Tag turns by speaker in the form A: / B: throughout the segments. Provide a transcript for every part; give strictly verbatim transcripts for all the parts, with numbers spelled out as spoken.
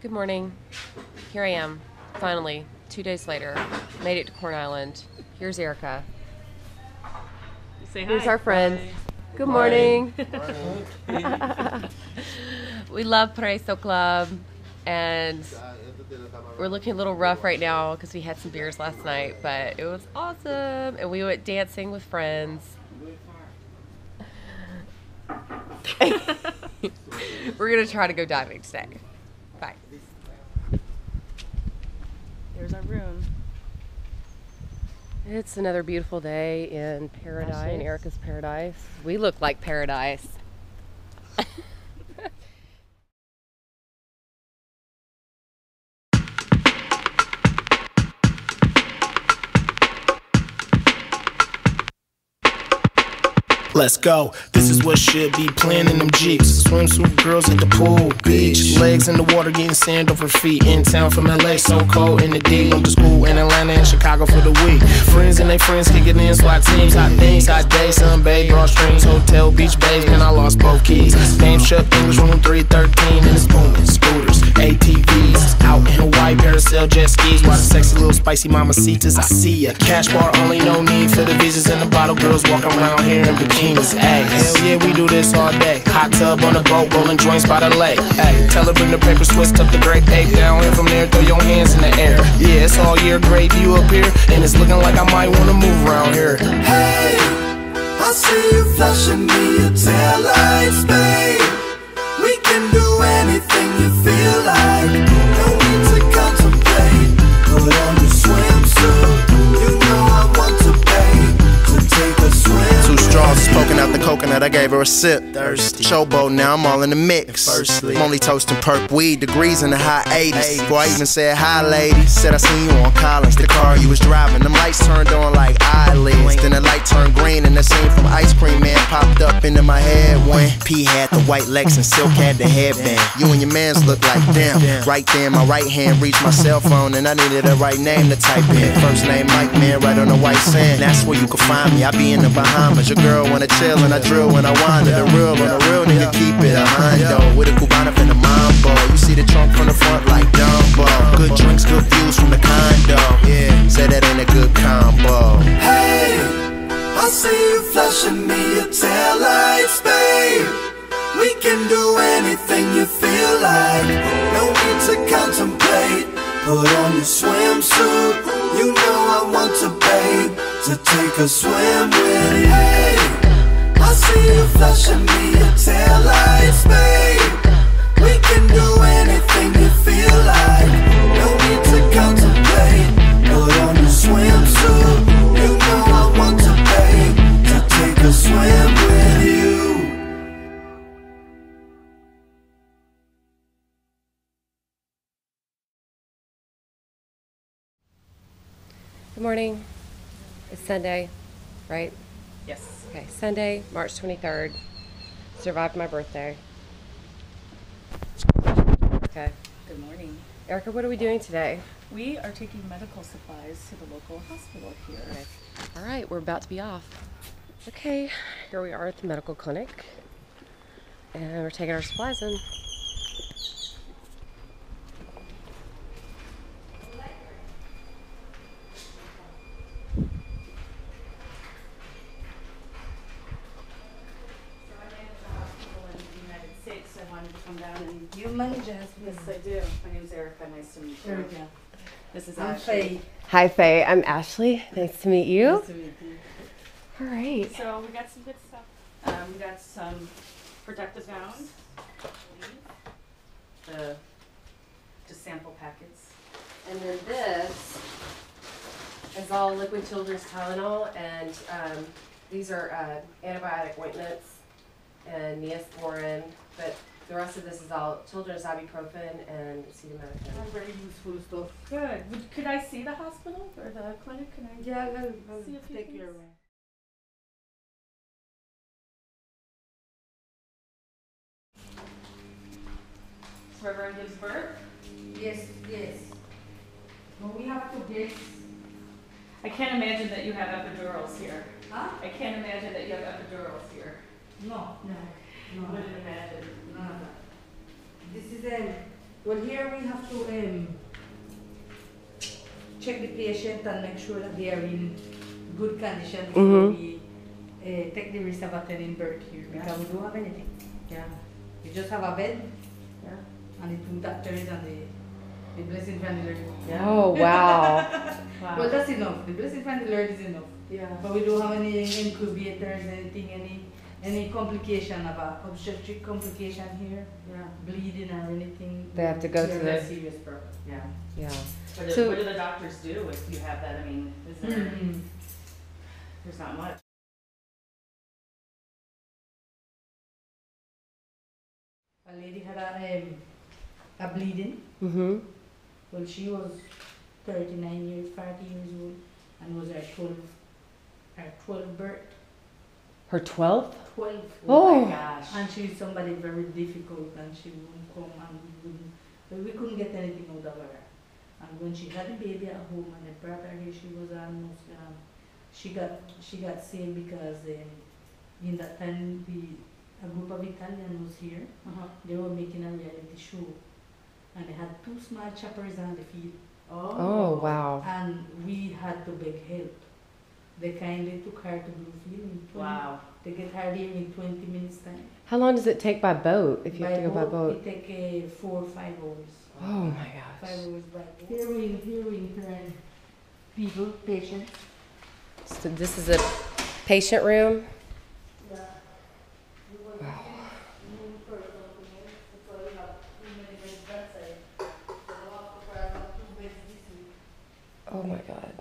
A: Good morning. Here I am, finally, two days later. Made it to Corn Island. Here's Erica.
B: Say hi.
A: Here's our friends.
B: Hi.
A: Good morning.
B: Morning.
A: We love Preso Club, and we're looking a little rough right now because we had some beers last night, but it was awesome, and we went dancing with friends. We're gonna try to go diving today. Bye.
B: There's our room.
A: It's another beautiful day in paradise, in Erica's paradise. We look like paradise.
C: Let's go. This is what should be playing in them Jeeps. Swimsuit girls at the pool, beach. Legs in the water, getting sand off her feet. In town from L A, so cold in the D. Went to school in Atlanta and Chicago for the week. Friends and they friends kicking in, SWAT teams, hot things, hot days, sunbathe, drawstrings, hotel, beach, bays. Man, I lost both keys. Name Chuck English, room three thirteen. And it's booming, scooters, A T Vs. Out in Hawaii, parasail, jet skis. Watch the sexy little spicy mamacitas. I see ya. Cash bar only, no need for the visas and the bottle. Girls walking around here in bikinis. Ay, hell yeah, we do this all day. Hot tub on the boat, rolling joints by the lake. Ay, tell her bring the paper, twist up the great tape down here from there, throw your hands in the air. Yeah, it's all year, great view up here, and it's looking like I might wanna move around here.
D: Hey, I see you flashing me your taillights, babe. We can do anything you feel like. No need to contemplate. Put on your swimsuit. You know I want to bathe, to take a swim.
E: Two straws poking out the coconut, I gave her a sip.
C: Thirsty.
E: Showboat, now I'm all in the mix.
C: Firstly.
E: I'm only toasting perp weed, degrees in the high eighties. Before I even said hi, lady. Said I seen you on Collins, the car you was driving. The lights turned on like eyelids. Then the light turned green and the scene from Ice Cream Man popped up into my head when P had the white legs and Silk had the headband. You and your mans look like them. Right there, my right hand reached my cell phone and I needed a right name to type in. First name Mike Man, right on the white sand. That's where you can find me. I be in the Bahamas. Your girl wanna chill and I drill when I wander. The real on the real nigga keep it a hundo. With a Cubana and a mambo. You see the trunk from the front like Dumbo. Good drinks, good views from the condo. Yeah, say that ain't a good combo.
D: Hey, I see you flashing me your taillights, babe. We can do anything you feel like. No need to contemplate. Put on your swimsuit. You know I want to bathe, to take a swim with you. Hey, I see you flashing me your taillights, babe. We can do anything you feel like. No need to contemplate. Put on your swimsuit. You know I want to bathe, to take a swim with you.
A: Good morning. It's Sunday, right?
B: Yes.
A: Okay, Sunday, March twenty-third. Survived my birthday. Okay.
B: Good morning.
A: Erica, what are we doing today?
B: We are taking medical supplies to the local hospital here.
A: Okay. All right, we're about to be off. Okay, here we are at the medical clinic, and we're taking our supplies in.
B: Come down and
F: You manage us.
B: yes, I do. My name's Erica. Nice to meet you.
F: Erica.
B: This is
F: I'm
B: Ashley.
F: Faye.
A: Hi, Faye. I'm Ashley. Nice to meet you.
B: Nice to meet you.
A: All right.
B: So we got some good stuff. Um, we got some protective gowns. The just sample packets.
A: And then this is all liquid children's Tylenol, and um, these are uh, antibiotic ointments and Neosporin, but the rest of this is all children's ibuprofen and acetaminophen.
F: Very useful stuff.
B: Good. Would, could I see the hospital or the clinic? Can I?
F: Yeah, I'll, I'll
B: See if you
F: take
B: can
F: your
B: s-
F: way.
B: Where everyone gives birth.
F: Yes, yes. But we have to get.
B: I can't imagine that you have epidurals here.
F: Huh?
B: I can't imagine that you have epidurals here.
F: No, no,
B: I
F: no,
B: wouldn't imagine.
F: no. This is a Well, here we have to um, check the patient and make sure that they are in good condition before
A: Mhm.
F: we uh, take the risk of attending birth here. Because we don't have anything. Yeah. We just have a bed. Yeah. And the two doctors and the, the blessing from the Lord. Yeah.
A: Oh, wow.
B: Wow.
F: Well, that's enough. The blessing from the Lord is enough.
B: Yeah.
F: But we don't have any incubators, anything, any any complication about obstetric complication here. Yeah. Bleeding or anything.
A: They have to go
F: They're
A: to
F: very
A: the-
F: serious problem. Yeah.
A: Yeah.
B: What do,
A: So-
B: what do the doctors do if you have that? I mean, is there,
F: Mhm.
B: there's not much.
F: A lady had a um, a bleeding.
A: Mm-hmm.
F: Well, she was thirty-nine years, forty years old, and was her twelve, her twelve birth.
A: Her twelfth?
F: twelve.
A: Oh.
B: my gosh.
F: And she's somebody very difficult, and she wouldn't come, and we wouldn't, but we couldn't get anything out of her. And when she had the baby at home, and they brought her here, she was almost, um, she got, she got saved because um, in that time, the, a group of Italians was here.
B: Uh-huh.
F: They were making a reality show, and they had two small choppers on the field.
A: Oh, wow.
F: And we had to beg help. They kindly took her to Bluefield in twenty.
B: Wow.
F: They get her there in twenty minutes time.
A: How long does it take by boat if you have to go by boat?
F: It take uh, four or five hours.
A: Oh my
F: Five
A: gosh.
F: hours by boat. Here we, here we intern people, patients.
A: So this is a patient room?
F: Yeah.
A: Wow. Oh my God.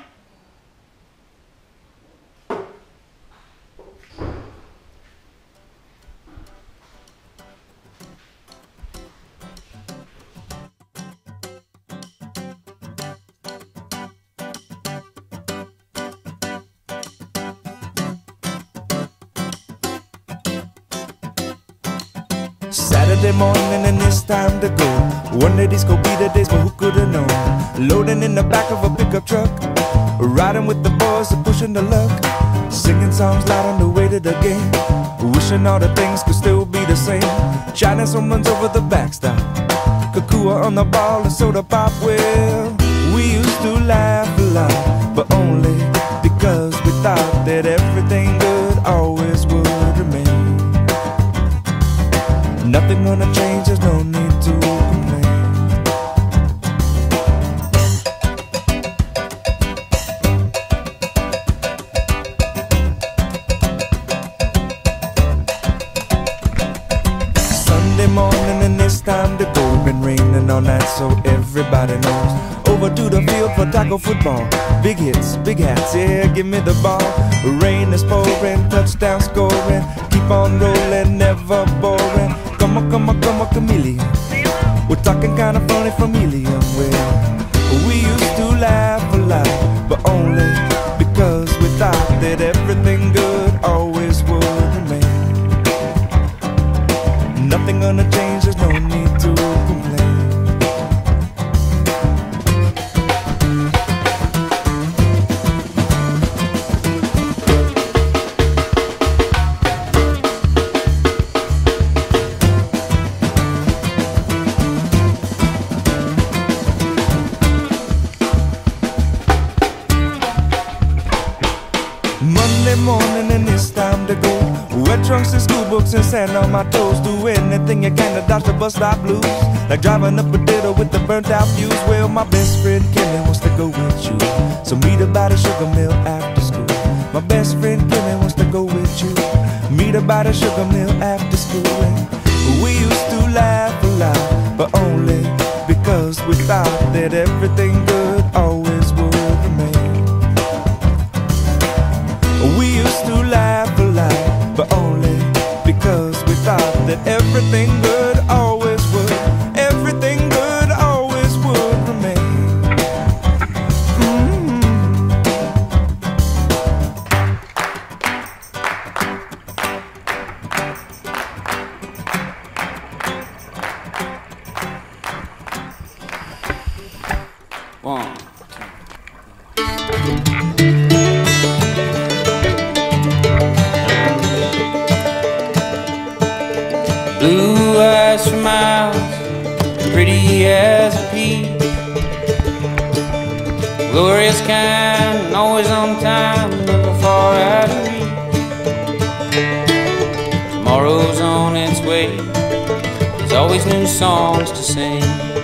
G: Saturday morning and it's time to go. One day these could be the days, but who could have known? Loading in the back of a pickup truck, riding with the boys and pushing the luck, singing songs loud on the way to the game, wishing all the things could still be the same. Shining someone's over the backstop, Kakua on the ball and soda pop. Well, we used to laugh a lot, but only because we thought that everything good always would remain. Nothing gonna change, there's no need to complain. Sunday morning and it's time to go. Been raining all night so everybody knows. Over to the field for tackle football. Big hits, big hats, yeah, give me the ball. Rain is pouring, touchdown scoring. Keep on rolling, never boring. Come on, come on, come on, chameleon. We're talking kinda funny from helium. Well, we used to laugh a lot, but only because we thought that everything good always would remain. Nothing gonna change, there's no need to complain. Monday morning and it's time to go. Wet trunks and school books and sand on my toes. Do anything you can to dodge the bus stop blues, like driving up a ditto with the burnt out fuse. Well, my best friend Kimmy wants to go with you, so meet her by the sugar mill after school. My best friend Kimmy wants to go with you, meet her by the sugar mill after school. And we used to laugh a lot, but only because we thought that everything good always would remain. We used to laugh a lot, but only because we thought that everything good always would, everything good always would remain. Mm-hmm.
H: One. Blue eyes for miles, pretty as a pea. Glorious kind, always on time, never far out of reach. Tomorrow's on its way, there's always new songs to sing.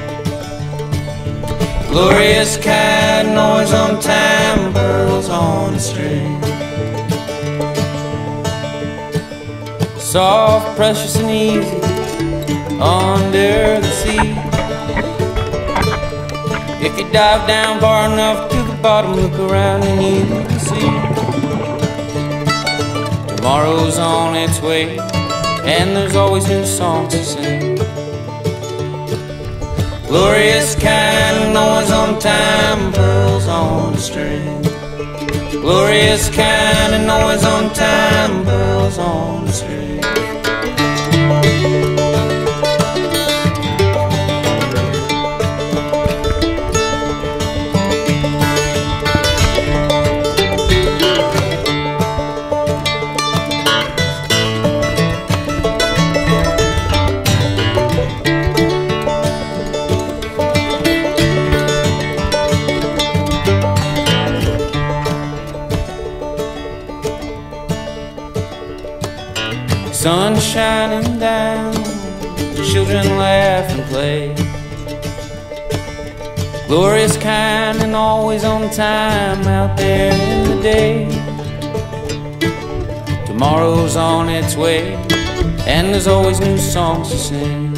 H: Glorious kind, always on time, pearls on a string. Soft, precious and easy, under the sea. If you dive down far enough to the bottom, look around and you can see tomorrow's on its way, and there's always new songs to sing. Glorious kind, always on time, pearls on a string. Glorious kind and always on time, pearls on a string. Sun shining down, children laugh and play. Glorious kind and always on time out there in the day. Tomorrow's on its way, and there's always new songs to sing.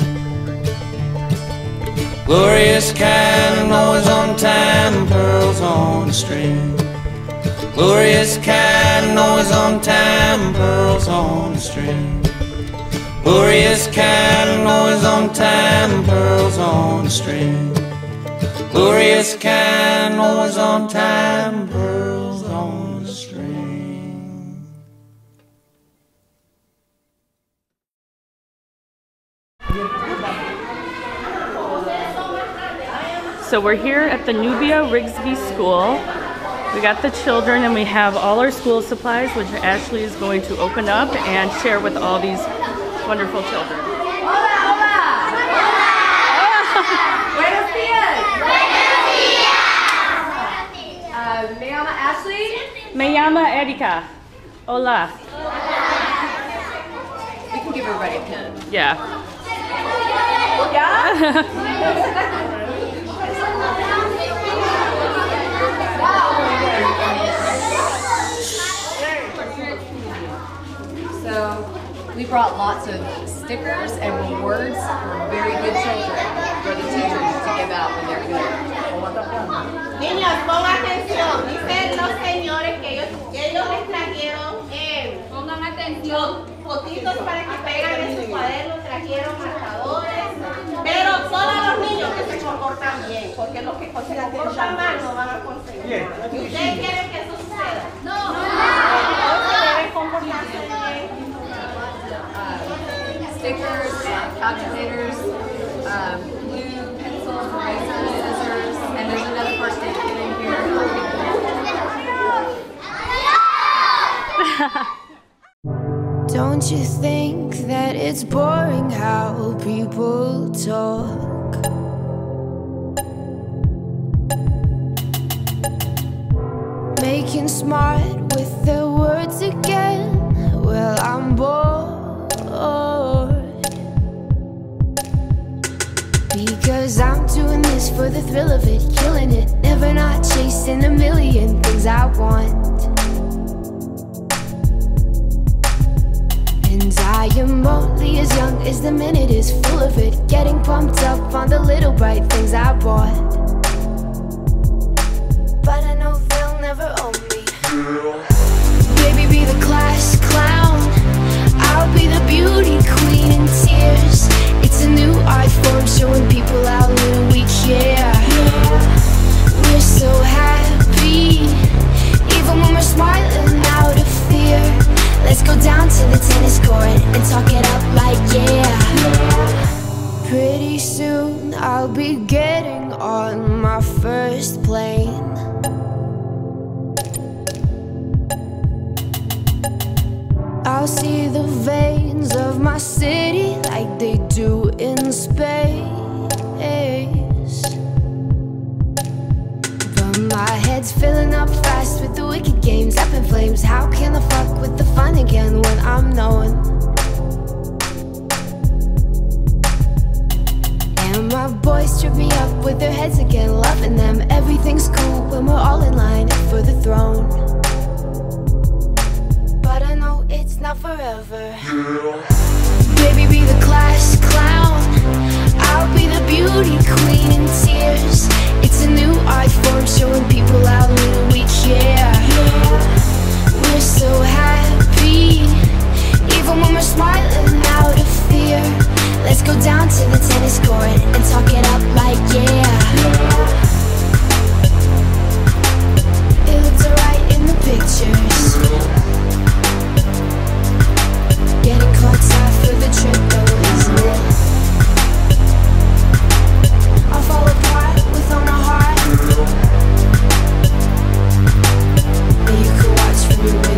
H: Glorious kind and always on time, pearls on a string. Glorious kind and always on time, pearls on a string. Glorious kind and always on time, pearls on a string. Glorious kind, always on time, pearls on a string.
B: So we're here at the Nubia Rigsby School. We got the children and we have all our school supplies, which Ashley is going to open up and share with all these wonderful children.
A: Hola, hola. Buenos dias. Uh, me llama Ashley.
B: Me llama Erika. Hola.
A: We can give everybody a pen.
B: Yeah.
A: Yeah? So we brought lots of stickers and rewards for very good children for the teachers to give out when they're good.
I: Niños, pongan atención. Dicen los señores que ellos, que ellos les trajeron eh, pongan atención, fotitos para que pegan en su cuaderno, trajeron marcadores, pero solo los niños que se comportan bien, porque los que se comportan mal no van a conseguir nada. ¿Y ustedes quieren que eso suceda? No. Entonces deben comportarse bien.
A: Stickers, uh, calculators, um, blue pencils, erasers, scissors, and there's another first aid kit in here.
J: Don't you think that it's boring how people talk? Making smart with their words again. Well, I'm bored. Because I'm doing this for the thrill of it, killing it, never not chasing a million things I want. And I am only as young as the minute is full of it, getting pumped up on the little bright things I bought. But I know they'll never own me. Baby, be the class clown, I'll be the beauty queen in tears. It's a new art form showing people how little we care. We're so happy, even when we're smiling out of fear. Let's go down to the tennis court and talk it up like yeah. Pretty soon I'll be getting on my first plane. I'll see the veins of my city like they do in Spain. My head's filling up fast with the wicked games up in flames. How can I fuck with the fun again when I'm knowing? And my boys trip me up with their heads again, loving them. Everything's cool when we're all in line for the throne. But I know it's not forever. Baby, be the class clown, I'll be the beauty queen in tears. It's a new art form showing people how little we care. We're so happy, even when we're smiling out of fear. Let's go down to the tennis court and talk it up like yeah. It looks alright in the pictures. Getting caught side for the trip though, isn't it? I'll fall apart with all my heart. And you can watch from your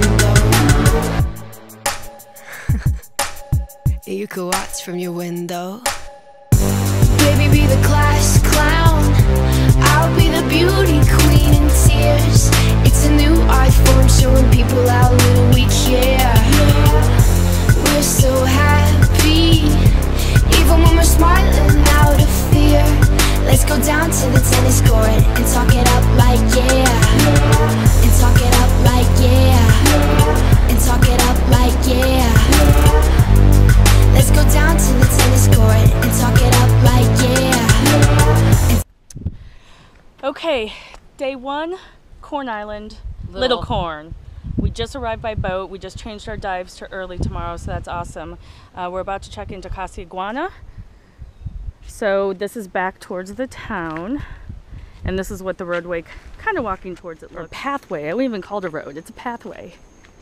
J: window. And you can watch from your window. Baby, be the class clown, I'll be the beauty queen in tears. It's a new art form showing people how little we care. We're so happy, even when we're smiling out of fear. Let's go down to the tennis court and talk it up like yeah. And talk it up like yeah. And talk it up like yeah. Let's go down to the tennis court and talk it up like yeah.
B: Okay, day one, Corn Island, Little,
A: Little.
B: Corn. We just arrived by boat. We just changed our dives to early tomorrow, so that's awesome. Uh, we're about to check into Casa Iguana. So this is back towards the town, and this is what the roadway kind of walking towards it looks. Or pathway. I wouldn't even call it a road. It's a pathway.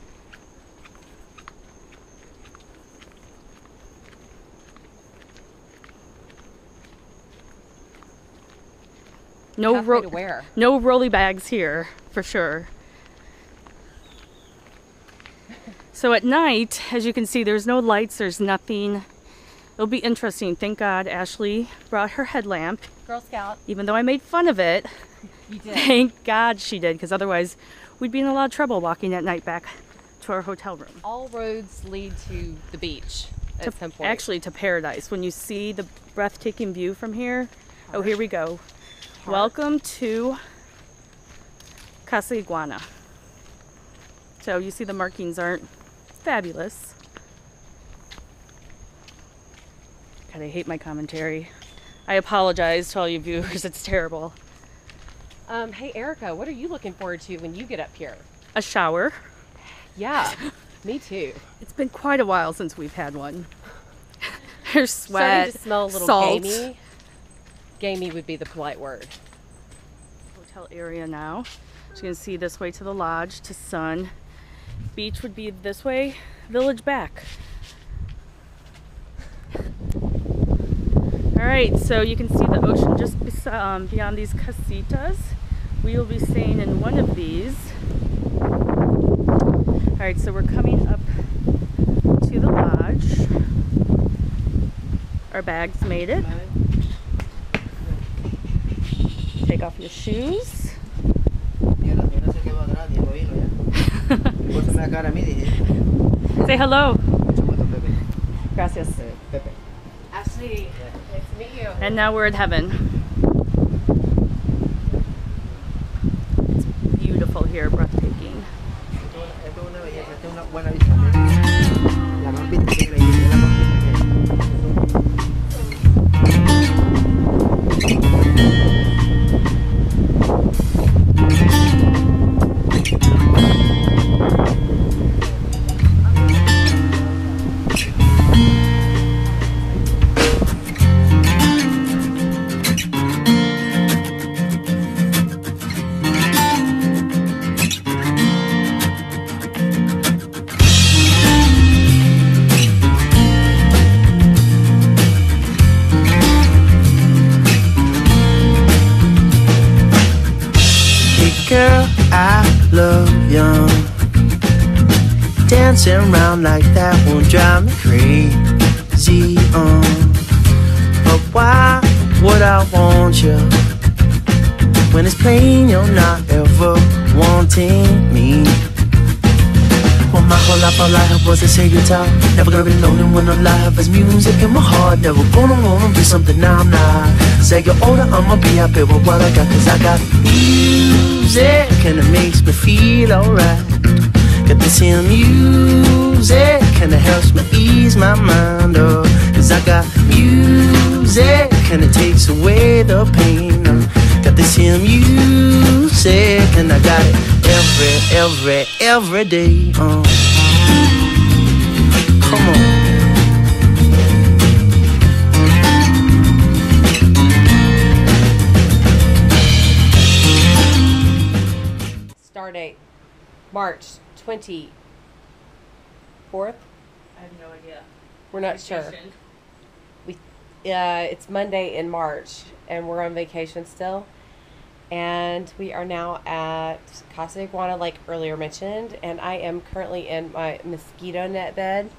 B: No ro
A: to where?
B: No rolly bags here, for sure. So at night, as you can see, there's no lights, there's nothing. It'll be interesting. Thank God Ashley brought her headlamp.
A: Girl Scout.
B: Even though I made fun of it.
A: You did.
B: Thank God she did, because otherwise we'd be in a lot of trouble walking at night back to our hotel room.
A: All roads lead to the beach at
B: To,
A: some point.
B: actually to paradise. When you see the breathtaking view from here. Oh, here we go. Welcome to Casa Iguana. So you see the markings aren't fabulous. God, I hate my commentary. I apologize to all you viewers, it's terrible.
A: Um, hey Erica, what are you looking forward to when you get up here?
B: A shower.
A: Yeah, me too.
B: It's been quite a while since we've had one. There's sweat,
A: Starting to smell a little
B: salt.
A: gamey. Gamey would be the polite word.
B: Hotel area now. So you can see this way to the lodge, to Sun. Beach would be this way, village back. Alright, so you can see the ocean just um, beyond these casitas. We will be staying in one of these. Alright, so we're coming up to the lodge. Our bags made it. Take off your shoes. Say hello. Gracias.
A: Ashley, nice to meet you.
B: And now we're in heaven. It's beautiful here, breathtaking.
K: Girl, I love young. Dancing around like that won't drive me crazy, um. But why would I want you when it's plain you're not ever wanting me. Well, my whole life, all I have was to say guitar. Never gonna be lonely when all I have is music in my heart. Never gonna wanna be something I'm not. Say you're older, I'ma be happy with what I got. Cause I got music and it makes me feel alright. Got this here music and it helps me ease my mind. Oh, cause I got music and it takes away the pain. Oh, got this here music and I got it every, every, every day. Uh. Come on.
A: Star date, March twenty-fourth.
B: I have no idea.
A: We're not sure. We, uh, it's Monday in March, and we're on vacation still. And we are now at Casa Iguana, like earlier mentioned, and I am currently in my mosquito net bed.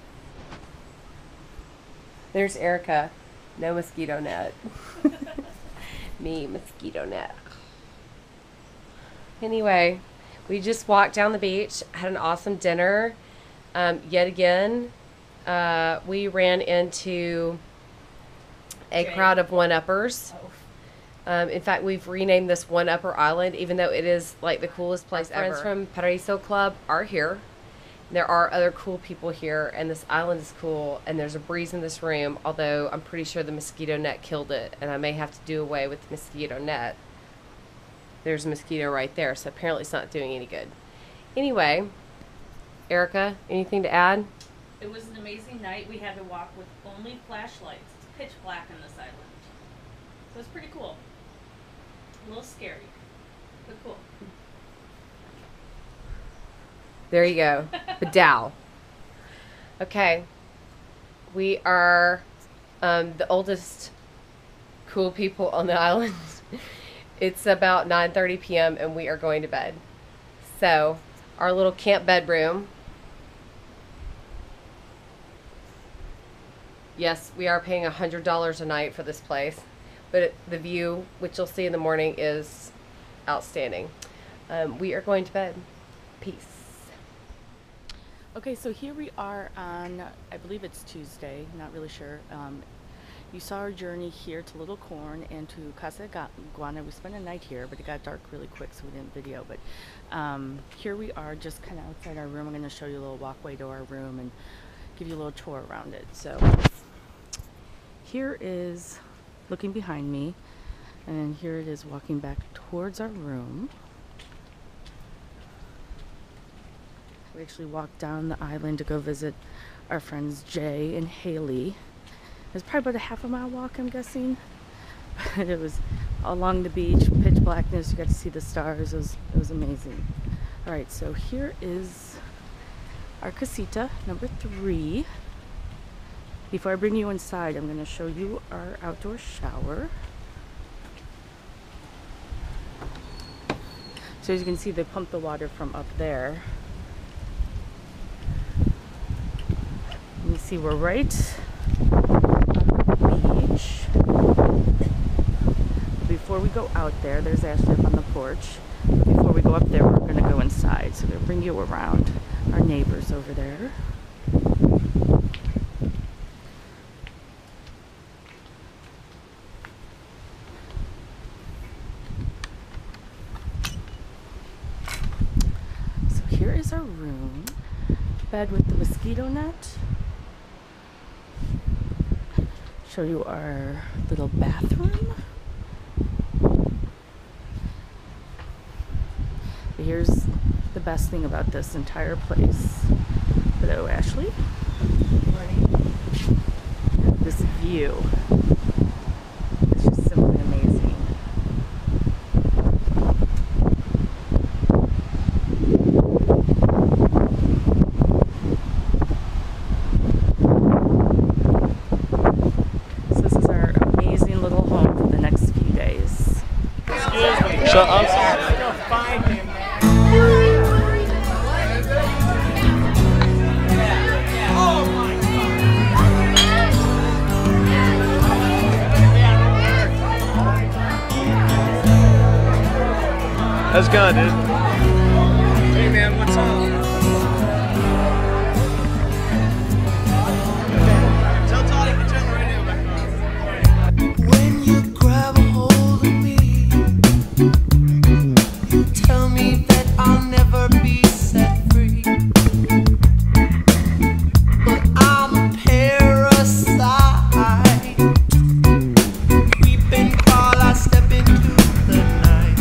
A: There's Erica, no mosquito net. Me, mosquito net. Anyway, we just walked down the beach, had an awesome dinner. Um, yet again, uh, we ran into a
B: Jay.
A: crowd of one-uppers.
B: Oh.
A: Um, in fact, we've renamed this One Upper Island, even though it is like the coolest place ever. Our friends from Paraíso Club are here. There are other cool people here, and this island is cool, and there's a breeze in this room, although I'm pretty sure the mosquito net killed it, and I may have to do away with the mosquito net. There's a mosquito right there, so apparently it's not doing any good. Anyway, Erica, anything to add?
B: It was an amazing night. We had to walk with only flashlights. It's pitch black on this island. So it's pretty cool. A little scary, but cool.
A: There you go. Badow. Okay. We are um, the oldest cool people on the island. It's about nine thirty p m and we are going to bed. So, our little camp bedroom. Yes, we are paying one hundred dollars a night for this place. But it, the view, which you'll see in the morning, is outstanding. Um, we are going to bed. Peace.
B: Okay, so here we are on, I believe it's Tuesday, not really sure. Um, you saw our journey here to Little Corn and to Casa Iguana. We spent a night here, but it got dark really quick, so we didn't video. But um, here we are, just kind of outside our room. I'm going to show you a little walkway to our room and give you a little tour around it. So here is looking behind me, and here it is walking back towards our room. We actually walked down the island to go visit our friends Jay and Haley. It was probably about a half a mile walk, I'm guessing. But it was along the beach, pitch blackness, you got to see the stars. It was, it was amazing. Alright, so here is our casita, number three. Before I bring you inside, I'm going to show you our outdoor shower. So as you can see, they pump the water from up there. You see we're right on the beach. But before we go out there, there's Ashley up on the porch. But before we go up there, we're going to go inside. So we're going to bring you around our neighbors over there. So here is our room. Bed with the mosquito net. Show you our little bathroom. But here's the best thing about this entire place. Hello, Ashley. Good morning. This view. It's just simply amazing.
L: Shut up. That's good, dude. Hey man, what's up? Tell Todd he can turn the radio back on.
D: When you grab a hold of me, you tell me that I'll never be set free. But I'm a parasite, creeping while I step into the night.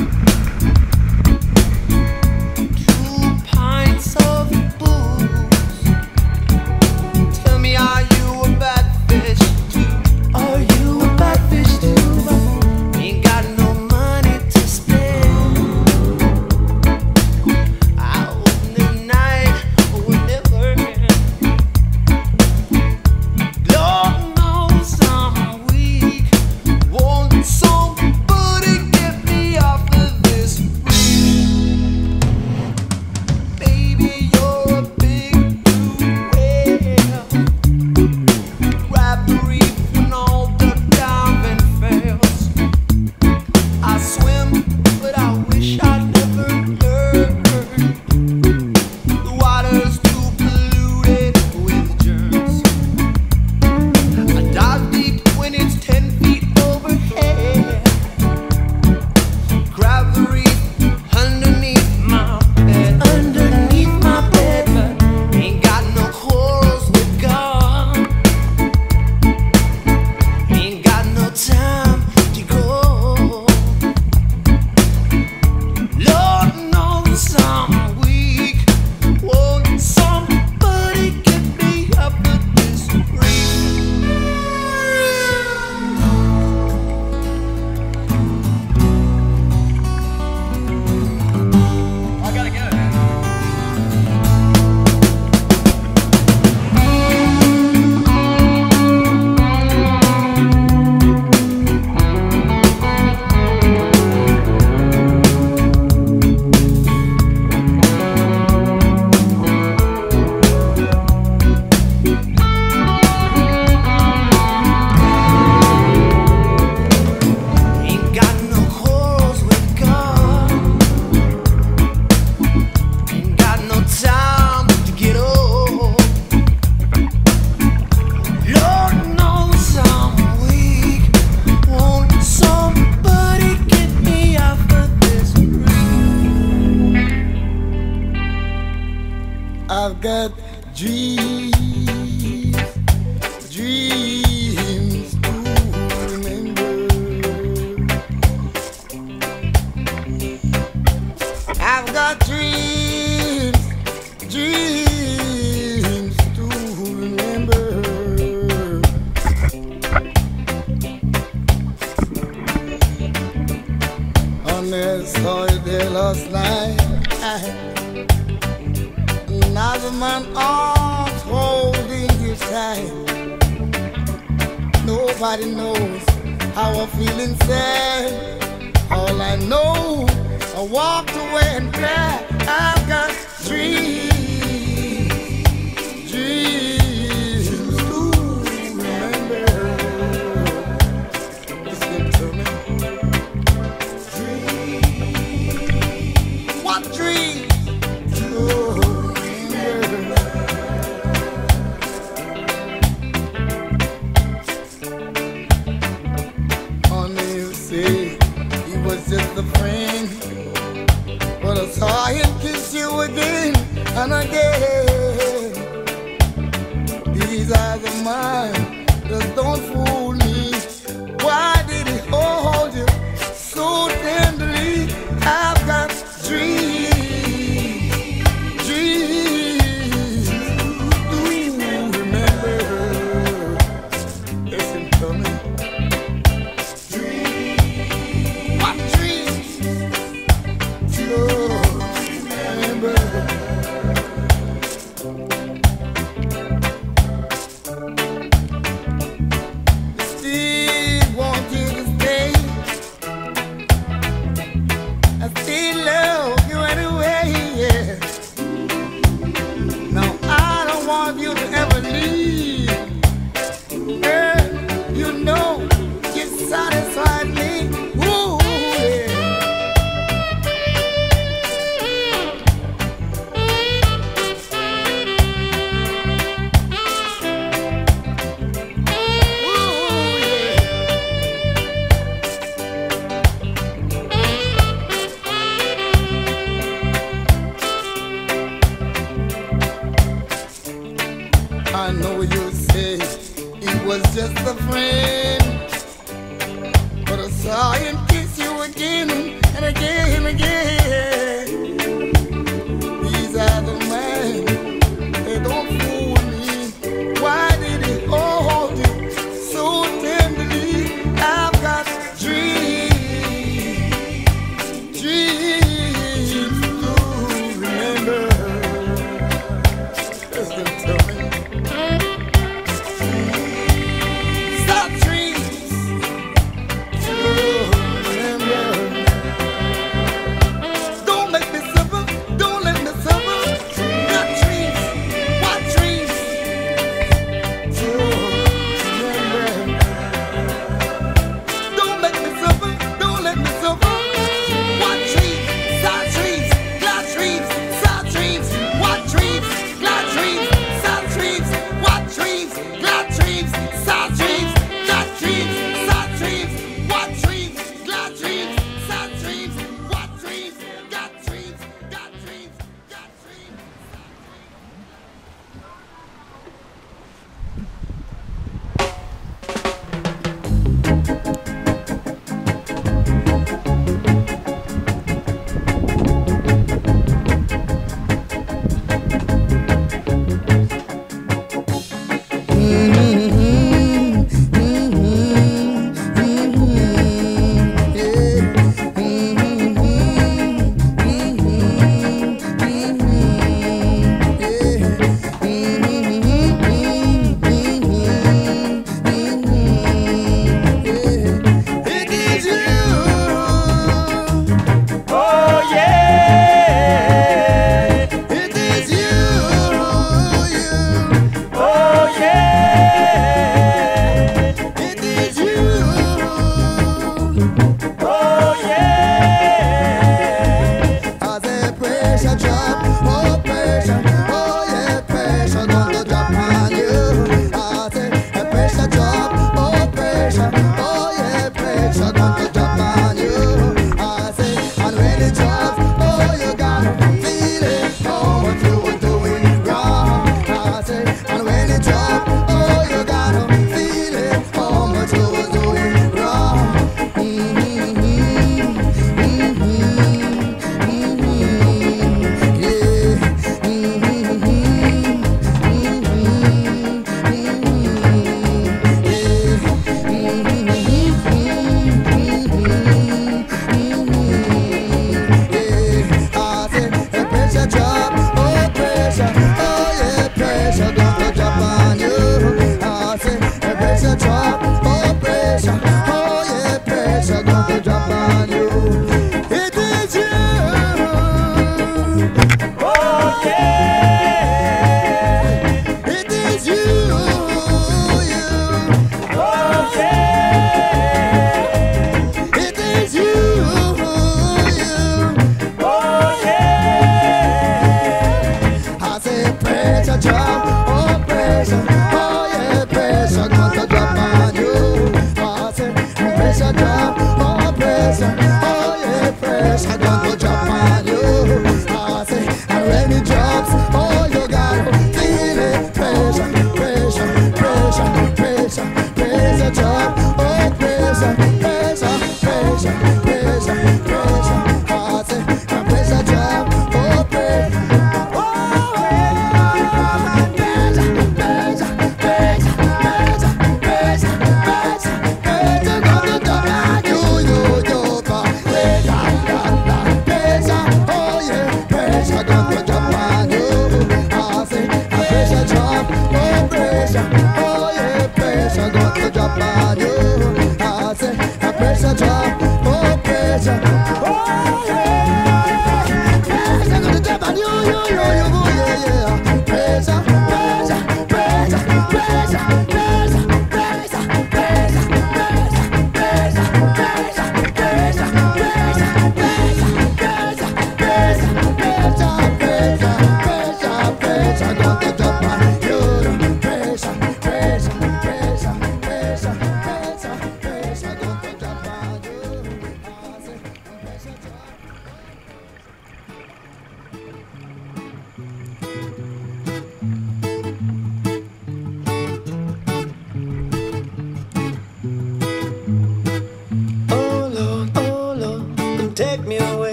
D: Two pints of booze. Tell me, are you a bad fish too? Are you a bad fish too? Ain't got no money to spend. I hope the night will never end. Lord knows I'm weak. Won't somebody get me off of this reef? Baby, you're a big blue whale. Grab the reef when all the diving fails. I swim, but I wish I'd never learned. The water's too polluted with germs. I dive deep when it's ten feet overhead. Grab the reef underneath my bed. Underneath my bed, but ain't got no corals with God. Ain't got no time to go. Lord knows I'm weak. Won't somebody get me up with this reef?
L: I gotta go, man.
D: Ain't got no corals with God. Ain't got no time to get old. Lord knows I'm weak. Won't somebody get me off of this reef? I've got dreams, dreams to remember. I've got dreams, dreams to remember. On this holiday last night, another man arms holding you tight. Nobody knows how I feel inside. All I know, I walked away and cried. I've got dreams, dreams to remember. Listen to me. Dreams. What dreams? Oh, remember. Only you say he was just a friend, but I saw him kiss you again and again. These eyes of mine just don't fool me. Why did he hold you so tenderly? I've got dreams, dreams. Do you remember? Listen to me. What dreams? Oh, remember. Still want you to stay. I still love you anyway, yeah. No, I don't want you to ever leave. Girl, you know you satisfied me. Ooh, yeah.
M: I know you say he was just a friend, but I saw him kiss you again and again and again. These are the men, they don't fool me. Why did he hold you so tenderly? I've got dreams, dreams to remember. Listen to me. Stop dreams to remember. Don't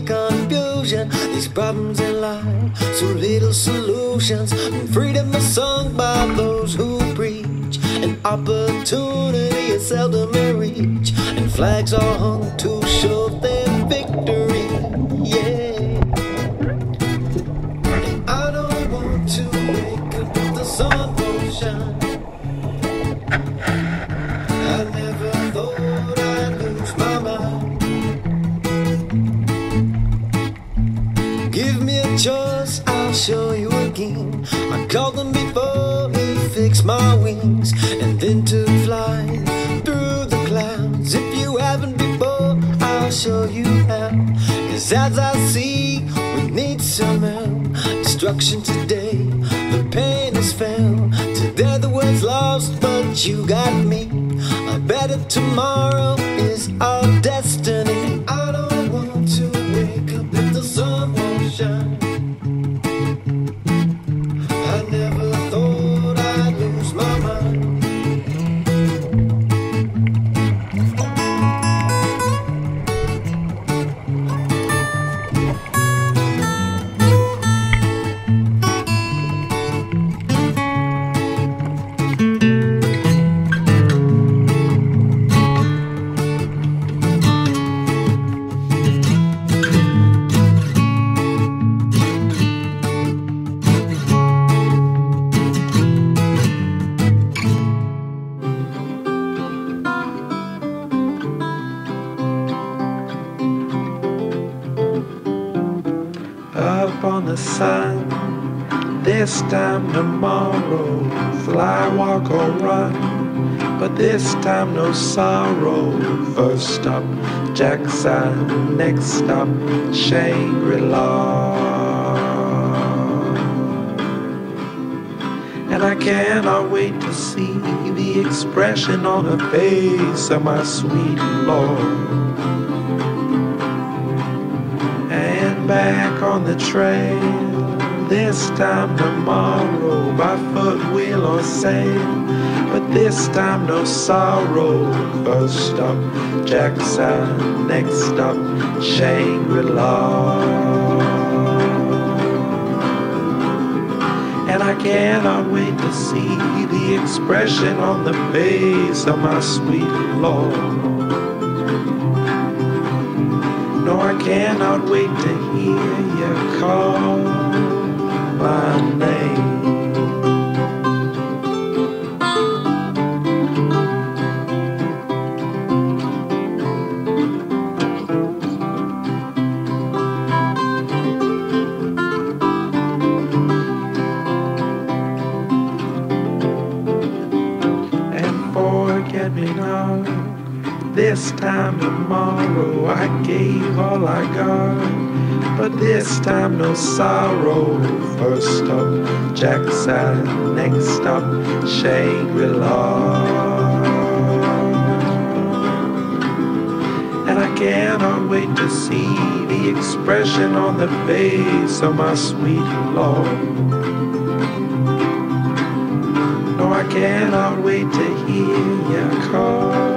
K: great confusion. These problems in life, so little solutions. And freedom is sung by those who preach, and opportunity is seldom in reach. And flags are hung to show their victory, yeah. And I don't want to wake up if the sun won't shine. I never thought I'd lose my mind. Give me a choice, I'll show you again. I called them before he fixed my wings, and then to fly through the clouds. If you haven't before, I'll show you how. Cause as I see, we need some help. Destruction today, the pain is found. Today the world's lost, but you got me. A better tomorrow is our destiny. I don't want to wake up if the sun won't shine. I never thought I'd lose my mind.
N: Up on the sun, this time tomorrow, fly, walk or run, but this time no sorrow. First stop, Jackson, next stop, Shangri-La. And I cannot wait to see the expression on the face of my sweet Lord. And back on the trail, this time tomorrow, by foot, wheel or sail, but this time no sorrow. First stop, Jackson, next stop, Shangri-La. And I cannot wait to see the expression on the face of my sweet Lord. No, I cannot wait to hear you call my name. And forget me not. This time tomorrow I gave all I got, but this time no sorrow. First stop, Jackson, next stop, Shangri-La. And I cannot wait to see the expression on the face of my sweet Lord. No, I cannot wait to hear you call